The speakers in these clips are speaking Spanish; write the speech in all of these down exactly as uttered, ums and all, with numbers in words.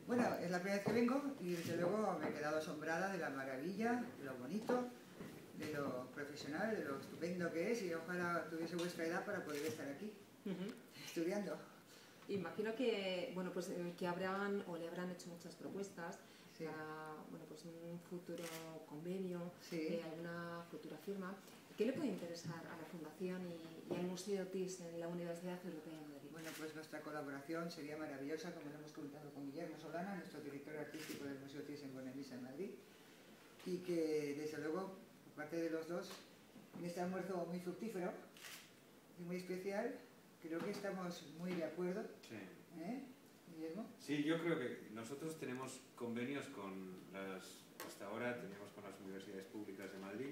Bueno, es la primera vez que vengo y desde luego me he quedado asombrada de la maravilla, de lo bonito, de lo profesional, de lo estupendo que es, y ojalá tuviese vuestra edad para poder estar aquí, uh-huh. estudiando. Imagino que, bueno, pues, que habrán o le habrán hecho muchas propuestas sí. para bueno, pues un futuro convenio, sí. eh, alguna futura firma. ¿Qué le puede interesar a la Fundación y, y al Museo T I S en la Universidad Europea de Madrid? Bueno, pues nuestra colaboración sería maravillosa, como lo hemos comentado con Guillermo Solana, nuestro director artístico del Museo T I S en Bonavista, en Madrid, y que, desde luego, por parte de los dos, en este almuerzo muy fructífero y muy especial, creo que estamos muy de acuerdo. Sí. ¿Eh, Guillermo? Sí, yo creo que nosotros tenemos convenios con las, hasta ahora teníamos con las universidades públicas de Madrid,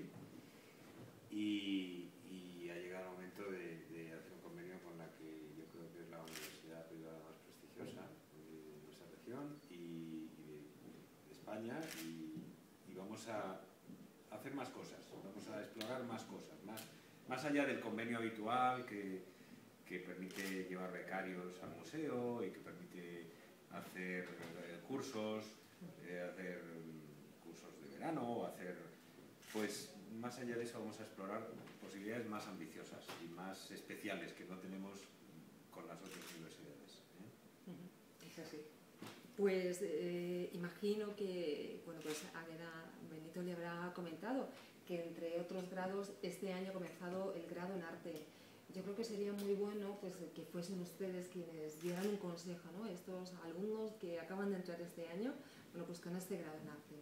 y, y ha llegado el momento de, de hacer un convenio con la que yo creo que es la universidad privada más prestigiosa de nuestra región y, y de, de España, y, y vamos a hacer más cosas, vamos a explorar más cosas, más, más allá del convenio habitual que, que permite llevar becarios al museo y que permite hacer eh, cursos, eh, hacer cursos de verano, o hacer, pues más allá de eso vamos a explorar posibilidades más ambiciosas y más especiales que no tenemos con las otras universidades. ¿eh? Uh-huh. Es así. Pues eh, imagino que, bueno, pues a Benito le habrá comentado que entre otros grados este año ha comenzado el grado en arte. Yo creo que sería muy bueno pues, que fuesen ustedes quienes dieran un consejo, ¿no? Estos alumnos que acaban de entrar este año, bueno, pues con este grado en arte.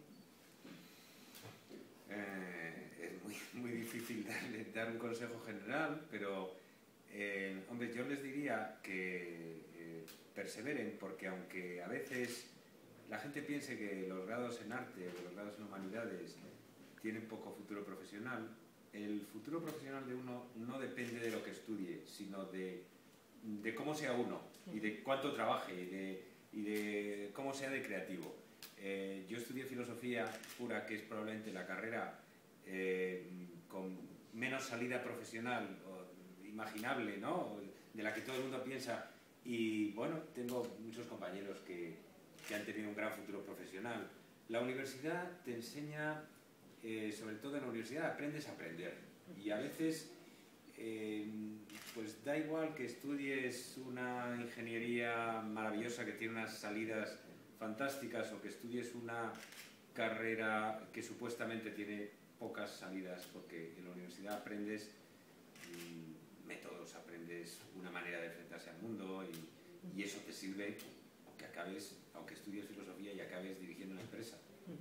Eh, es muy, muy difícil darle, dar un consejo general, pero eh, hombre, yo les diría que eh, perseveren, porque aunque a veces la gente piense que los grados en arte o los grados en humanidades tienen poco futuro profesional, el futuro profesional de uno no depende de lo que estudie, sino de, de cómo sea uno y de cuánto trabaje y de, y de cómo sea de creativo. Eh, yo estudié filosofía pura, que es probablemente la carrera eh, con menos salida profesional o, imaginable, ¿no? De la que todo el mundo piensa, y bueno, tengo muchos compañeros que, que han tenido un gran futuro profesional. La universidad te enseña, eh, sobre todo en la universidad aprendes a aprender, y a veces eh, pues da igual que estudies una ingeniería maravillosa que tiene unas salidas fantásticas o que estudies una carrera que supuestamente tiene pocas salidas, porque en la universidad aprendes mmm, métodos, aprendes una manera de enfrentarse al mundo, y, y eso te sirve aunque acabes, aunque estudies filosofía y acabes dirigiendo una empresa.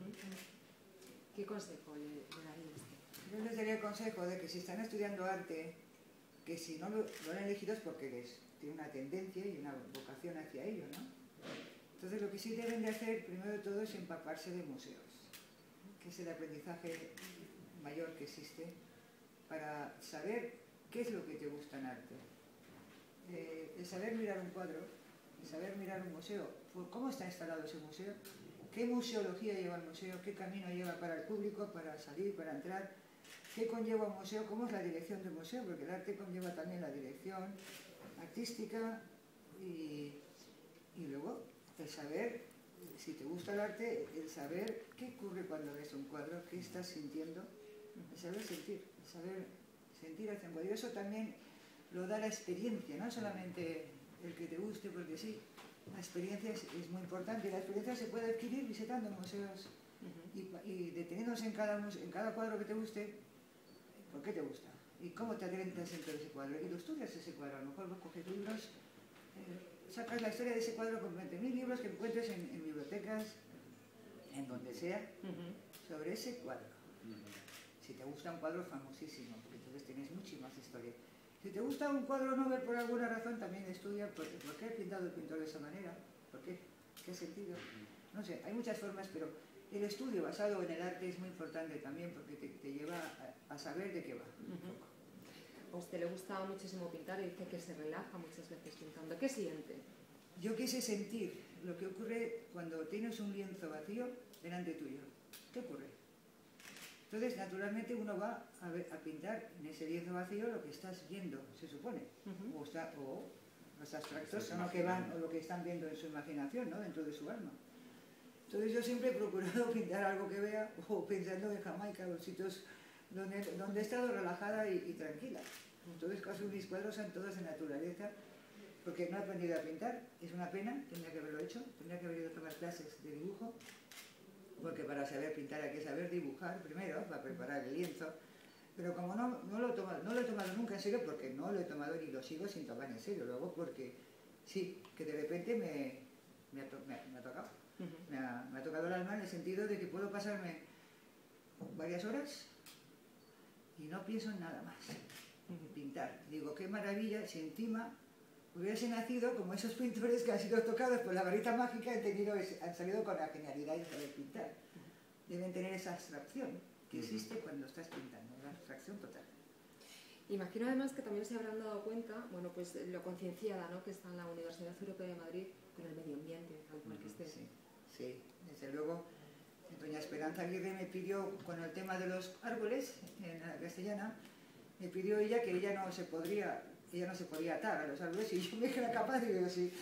¿Qué consejo le, le daría usted? Yo les daría el consejo de que si están estudiando arte, que si no lo, lo han elegido es porque les tiene una tendencia y una vocación hacia ello, ¿no? Entonces lo que sí deben de hacer, primero de todo, es empaparse de museos, que es el aprendizaje mayor que existe, para saber qué es lo que te gusta en arte. Eh, el saber mirar un cuadro, el saber mirar un museo, cómo está instalado ese museo, qué museología lleva el museo, qué camino lleva para el público, para salir, para entrar, qué conlleva un museo, cómo es la dirección del museo, porque el arte conlleva también la dirección artística, y, y luego el saber, si te gusta el arte, el saber qué ocurre cuando ves un cuadro, qué estás sintiendo, el saber sentir, el saber sentir hacia un cuadro. Y eso también lo da la experiencia, no solamente el que te guste, porque sí, la experiencia es, es muy importante, y la experiencia se puede adquirir visitando museos y, y deteniéndose en cada, en cada cuadro que te guste, ¿por qué te gusta? ¿Y cómo te adentras dentro de ese cuadro? Y lo estudias ese cuadro, a lo mejor vos coges libros, eh, sacas la historia de ese cuadro con veinte mil libros que encuentres en, en bibliotecas, en donde sea, uh-huh. sobre ese cuadro. Uh-huh. Si te gusta un cuadro famosísimo, porque entonces tienes mucha más historia. Si te gusta un cuadro Nobel por alguna razón, también estudia por, por qué ha pintado el pintor de esa manera, por qué, qué sentido. No sé, hay muchas formas, pero el estudio basado en el arte es muy importante también, porque te, te lleva a, a saber de qué va. Uh-huh. A usted le gusta muchísimo pintar y dice que se relaja muchas veces pintando. ¿Qué siente? Yo quise sentir lo que ocurre cuando tienes un lienzo vacío delante tuyo. ¿Qué ocurre? Entonces, naturalmente, uno va a, ver, a pintar en ese lienzo vacío lo que estás viendo, se supone. Uh-huh. o, está, o los abstractos son lo que van, o lo que están viendo en su imaginación, ¿no? Dentro de su alma. Entonces yo siempre he procurado pintar algo que vea, o pensando en Jamaica, los sitios donde, donde he estado relajada y, y tranquila. Entonces casi mis cuadros son todos de naturaleza, porque no he aprendido a pintar. Es una pena, tendría que haberlo hecho, tendría que haber ido a tomar clases de dibujo, porque para saber pintar hay que saber dibujar primero, para preparar el lienzo. Pero como no, no, lo he tomado, no lo he tomado nunca en serio, porque no lo he tomado ni lo sigo sin tomar en serio, luego porque sí, que de repente me, me, ha, to, me, ha, me ha tocado. Uh-huh. me, ha, me ha tocado el alma en el sentido de que puedo pasarme varias horas y no pienso en nada más. Uh-huh. Pintar. Digo, qué maravilla si encima hubiese nacido como esos pintores que han sido tocados por la varita mágica, han, tenido, han salido con la genialidad de saber pintar. Uh-huh. Deben tener esa abstracción que existe cuando estás pintando, la abstracción total. Imagino además que también se habrán dado cuenta, bueno, pues lo concienciada, ¿no?, que está en la Universidad Europea de Madrid con el medio ambiente, tal cual que esté. Sí, sí, desde luego. Doña Esperanza Aguirre me pidió, con el tema de los árboles, en la castellana, me pidió ella que ella no se podría, ella no se podía atar a los árboles, y yo me dije, era capaz, y digo, sí.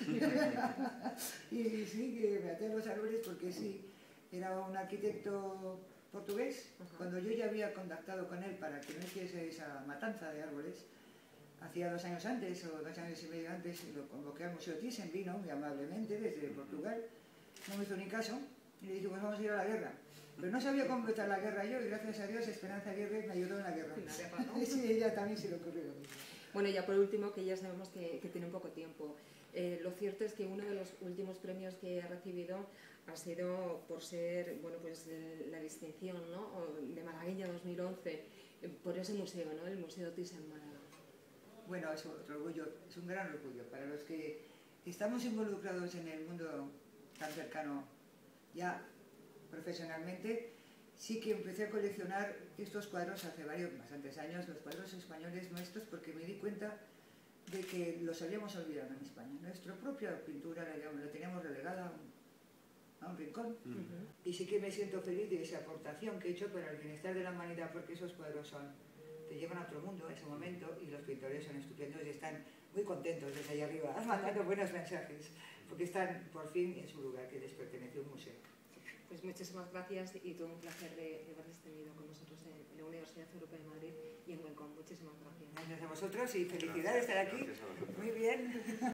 Y sí, que me até a los árboles porque sí, era un arquitecto portugués. Uh-huh. Cuando yo ya había contactado con él para que no hiciese esa matanza de árboles, hacía dos años antes o dos años y medio antes, lo convoqué al Museo Thyssen, vino muy amablemente desde Portugal, no me hizo ni caso, y le dije, pues vamos a ir a la guerra. Pero no sabía cómo empezar la guerra yo, y gracias a Dios Esperanza Aguirre me ayudó en la guerra. ¿En la guerra, no? Sí, ella también se le ocurrió lo mismo. Bueno, ya por último, que ya sabemos que, que tiene un poco tiempo. Eh, lo cierto es que uno de los últimos premios que ha recibido ha sido por ser, bueno, pues la distinción, ¿no?, de Malagueña dos mil once, por ese museo, ¿no?, el Museo Thyssen Málaga. Bueno, es otro orgullo, es un gran orgullo para los que estamos involucrados en el mundo tan cercano ya profesionalmente. Sí que empecé a coleccionar estos cuadros hace varios, bastantes años, los cuadros españoles nuestros, porque me di cuenta de que los habíamos olvidado en España. Nuestra propia pintura la, la teníamos relegada a un, a un rincón. Uh-huh. Y sí que me siento feliz de esa aportación que he hecho para el bienestar de la humanidad, porque esos cuadros son, te llevan a otro mundo en ese momento, y los pintores son estupendos y están muy contentos desde allá arriba, mandando buenos mensajes, porque están por fin en su lugar, que les pertenece a un museo. Pues muchísimas gracias y todo un placer de, de haberles tenido con nosotros en, en la Universidad Europea de Madrid y en Huelcón. Muchísimas gracias. Gracias a vosotros y felicidades de estar aquí. Muy bien.